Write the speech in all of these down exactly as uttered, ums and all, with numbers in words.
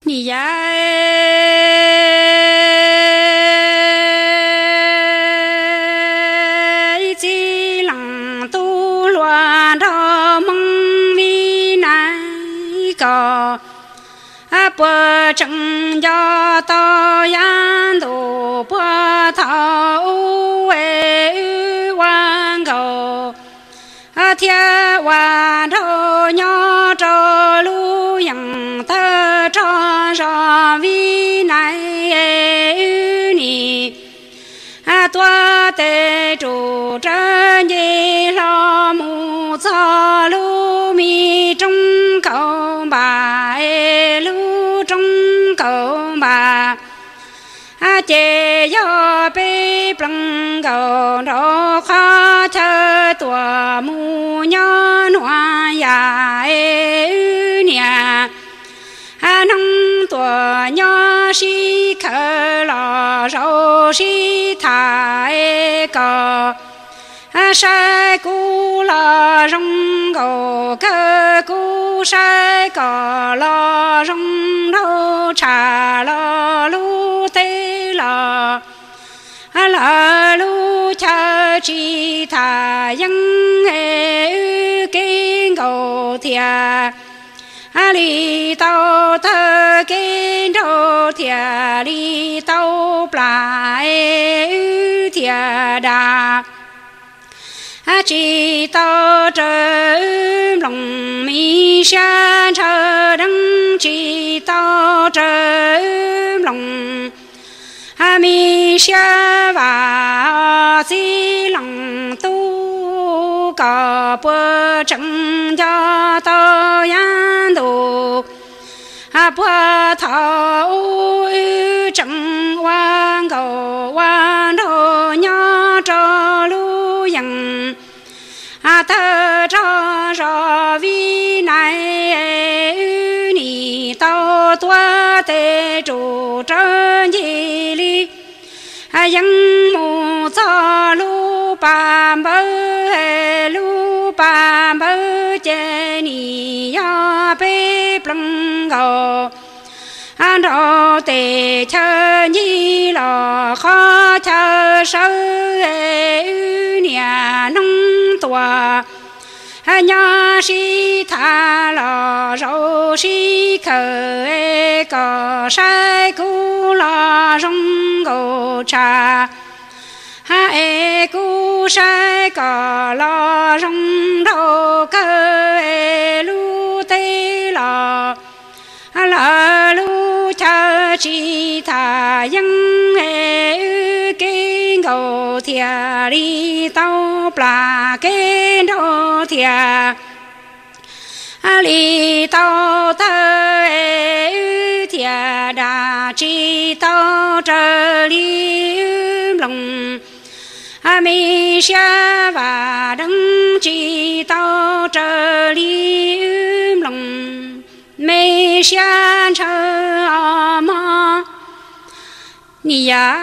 你呀chỉ lòng tu loạn đó mong vi này có bữa trăng gió to yan đồ bữa thảo ê quan cầu thiên quan thâu nhỏ trò lu yang thơ trò trò vi này nì tua tê trụ trân gì lo mu cho lu mi trong cầu bà lu trong cầu bà chế yo bê plăng cầu đó khó chờ tua mu nhỏ hoa ya nhà nông tua nhỏ si khờ lò rau si thái cò sai cu lò rong cầu cơ cu sai cò lò rong đâu trà lò lu tê lò lò lu cha chi thà yang e kinh cầu thia li tao thơ kinh đâu thia li tao pla e thia đà chỉ tao trời lòng mi xa chờ đắng chỉ tao trời lòng mi xa và chỉ lòng tu có bữa trăng cho tao yan đồ bữa thảo trăng quan cầu quan đồ nhỏ cho lu yang thơ cho cho vi này nì tao tua tê trụ trơn gì li yang mu cho lu ba bơ lu ba bơ chê nì ya bê plăng cầu anh đồ tê chơ nhi lò khó chơ sơ nhà nông tua nhà si tha lò rau si khờ có sai cu lò rong gồ trà ha e cu sai có lò rong đâu cơ e lu tê lò lò lu cha chi tha yang e kinh cầu thia đi tao pla kinh đâu thia li tao thơ e thia đà chi tao trở li lòng mi xa và đấng chi tao trở li lòng mê xa chờ mà nì ya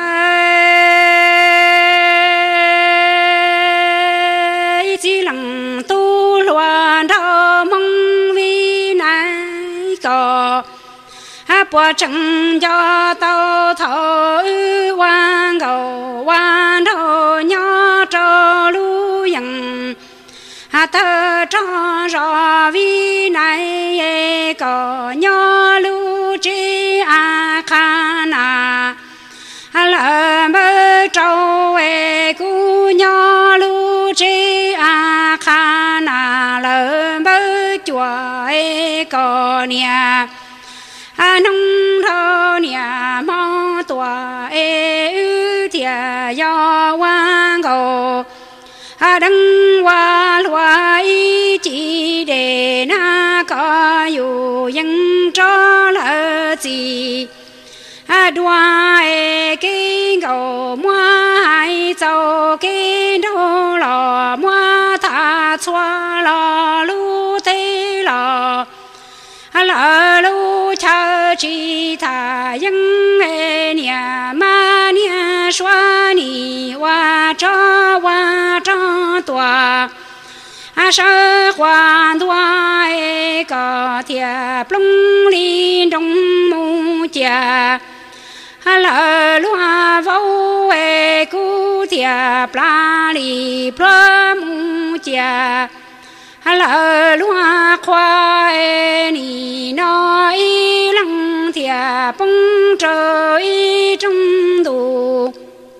chỉ lòng tu loạn đó mong vi này có bữa trăng cho tao thở quan cầu quan đồ nhỏ cho lu yang thơ cho rõ vi này có nhỏ lu chi a kha na lỡ mơ trâu e cu nhỏ lu chi a kha na lỡ mơ chùa e có nhà nông thơ nhà mò tua e thia do quan cầu đăng hoa loa ý chỉ để na có dù dân cho lỡ gì đoa e kinh cầu mua hai châu kinh đô lò mua thả xoa lò lu tê lò lò lu cha chi thả dân e nhà ma nhà xoa ni hoa cho hoa cho tòa à sơ quan thoại có thiệp lung linh trong mù cha à lỡ loa vô e cu thiệp la li pro mù cha à lỡ loa khoa e ni nói lăng thiệp bông trời trong đủ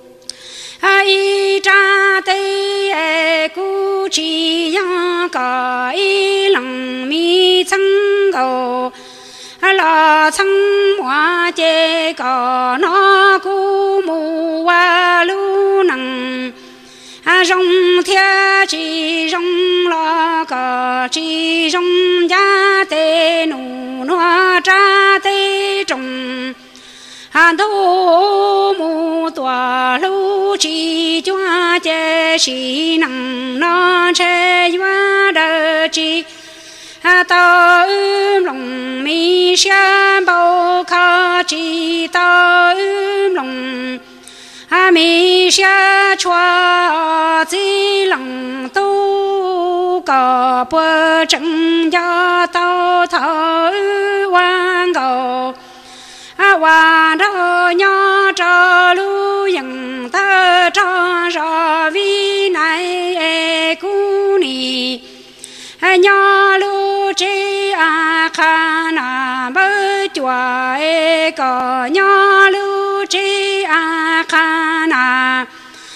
ai cha tây e cu chi ya ka i lăng mi chang go a la chang hoa che ka na cu mu wa lu nang a rong thia chi rong la ka chi rong ya te nu noa cha te trong à đô mù tòa lưu chi choa chế sĩ năng nó chế hoa đơ chi à tơ lòng mi xa bao kha chi tơ lòng à mi xa choa chi lòng tu có bơ chân cho tao thở quan cầu à hoa đơ nhỏ cho lu yang ta cho cho vi này e cu ni à nhỏ lu chi a kha na bơ chua e có nhỏ lu chi a kha na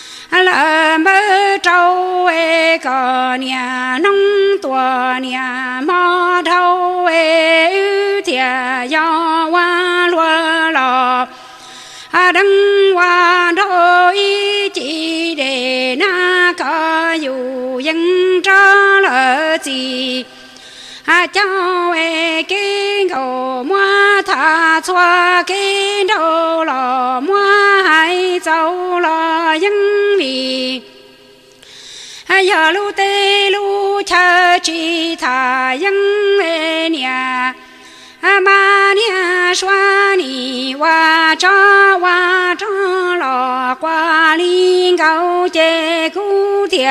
là bơ trâu e có nhà nông tua nhà mò thâu e thiệt do hoa lúa lò à đăng hoa đôi chỉ để na có dù dân cho lỡ gì à cháu e cái ngô mua thà xoa cái đầu lò mua hai cháu lò dân vì à giờ lu tê lu cha chi thà dân e nhà à ma nia xoa ni wa cho wa cho lò qua linh gạo chè cu thia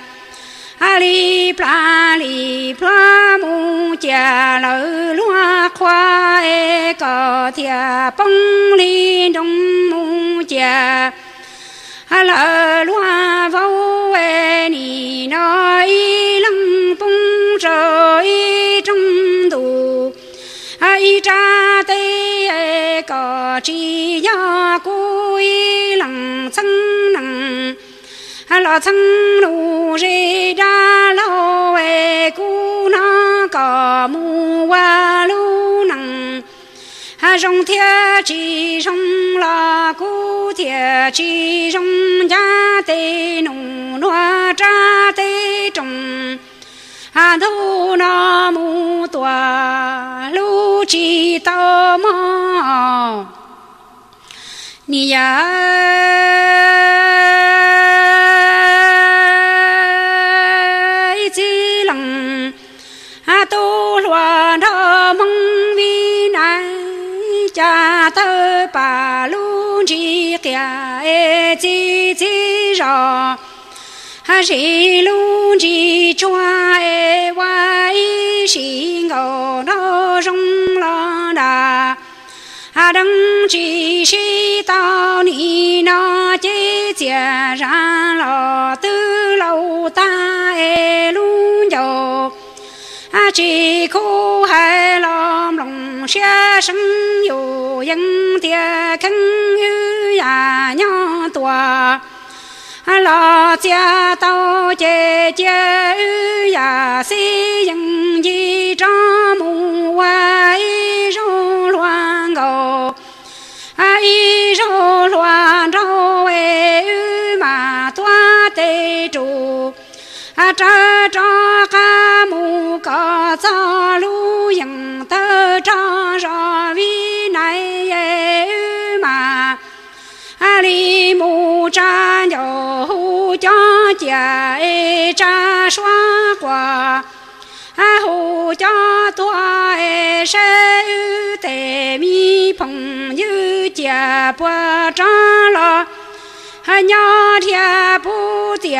à li pla li pla mu cha lỡ loa khoa e có thia bông li đông mu cha à lỡ loa vô e ni nói lăng bông trời trong đủ ai cha tê e có chi ya cúi lăng chân nằng lo chân lu rê đa lo e cu na có mu wa lu nằng ha rong thia chi rong la cu thia chi rong ya tê nu noa cha tê trong à thu na mu tòa lu chi tao mò ni ya chi lăng à tu loa đa mong vi này cha thơ bà lu chi kia e chi chi rõ ha sĩ lu chi choa e wa i sĩ ngô nó rong lo đà ha đăng chi sĩ tao ni nó chế chia ra lo tư lâu ta e lu dầu ha chỉ khu hai lom lòng xe sinh dù dân tia khăn ư ya nhỏ tòa lo cha tao chê chê ư ya si dân di cho mù wa i rô loan gồ i rô loan rô e ư mà toa tê trụ cha cho ca mù có cho lu dân tơ cho rõ vi này e ư mà li mu cha yo hu cho cha e cha xóa qua hu cho tua e se te mi phong như cha bua cho lo nhỏ thia bu tia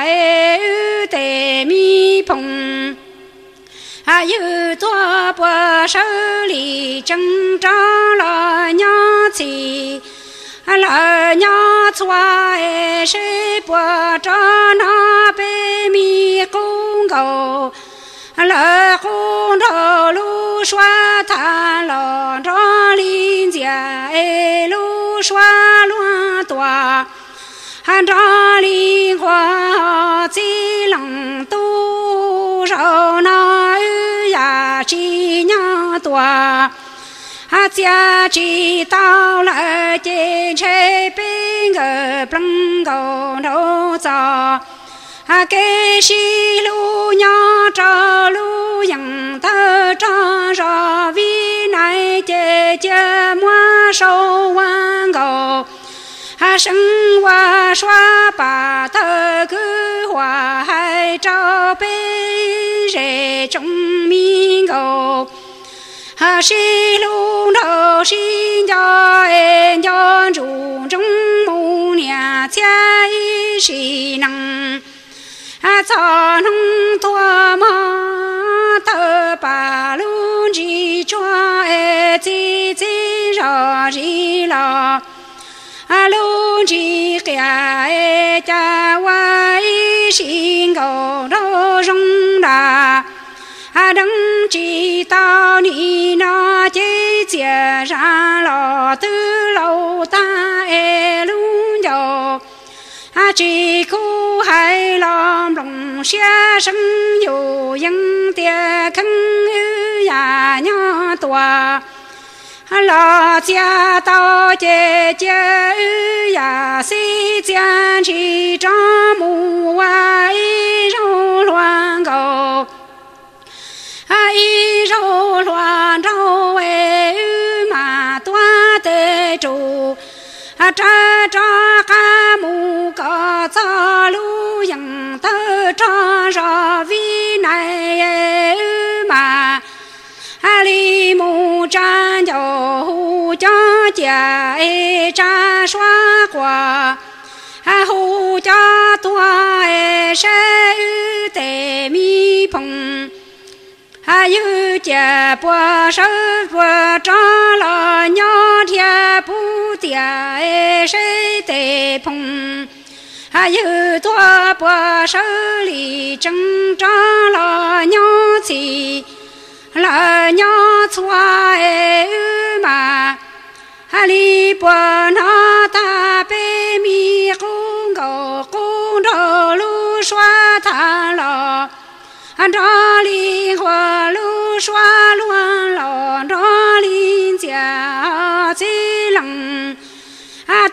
ư tê mi phong à yu tua bùa sơ li chân tra la nhá chi à la nhá chua e se bùa tra na bê mi công cầu la công đầu lu xoa than lo ra linh gia e lu xoa loan tòa han ra linh hoa chi lăng tu rau na ya chi nhá tòa ha gia chi tao la trên chế bên gờ plăng cầu nấu giò ha kê si lu nhá trà lu yang ta trà ra vi này chế chế mua sâu quan cầu ha sinh hoa xoa bà thơ cứ hòa hai trao bê rể trong mi cầu ha si lu đầu si cho em cho chủ trong mu nhà cha y si năng ha cho nông tua ma thơ bà lu chỉ cho e chi chi rõ gì lo a lu chỉ kia e cha wa y xin cầu đâu rong đà a đấng chỉ tao ni na chế chia ra lo tư lâu ta e lu dầu a chỉ khu hai lòng lòng xe sinh dù dân tia khăn ya nhỏ tòa lo cha tao chế chế ya si cha chỉ cho mu ai rau loan cầu ai rau loan rau e mà toa tê trụ cha cha ca mu ca cha lu yang tơ cha ra vi này mà ali mu cha dầu hu cho cha e cha xóa qua hu cho tua e sẽ tê mi phong ha yu cha bua sơ bua cha la nhỏ thia bu tia e sẽ tê phong ha yu tua bua sơ li chân cha la nhỏ chi la nhỏ chua e mà ha li bua na ta bê mi công cầu công đầu lu xoa than lo han ra li hoa lu xoa loan lo ra li gia chi lăng a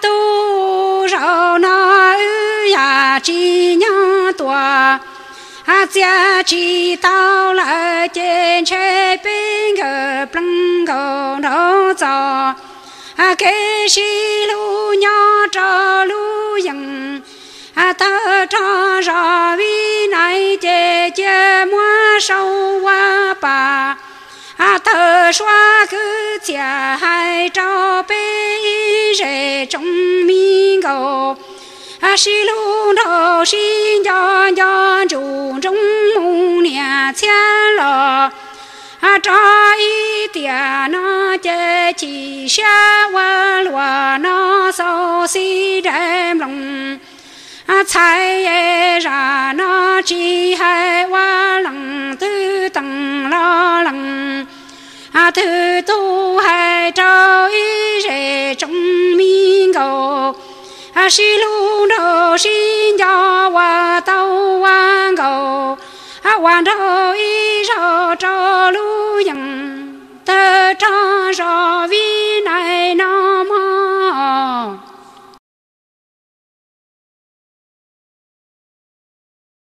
tu rau na ya chi nhá tòa a gia chi tao la trên chế bên gờ plăng cầu nấu giò a kê si lu nhá trà lu yang a ta trà ra vi này chế chế mua sâu hoa bà a ta xoa cứ chia hai trao bê rể trong mi cầu a si lu đầu si cho cho chủ trong mu nhà cha lo a tra y tia nó chế chỉ xa hoa lúa nó sâu si đem lòng a chạy ra nó chỉ hai hoa lăng tư tầng lo lăng a thứ tu hai trao y rể trong mi cầu a si lu đầu si cho hoa tàu hoa cầu a hoàn trao y rau trao lu yang tơ trao rau vi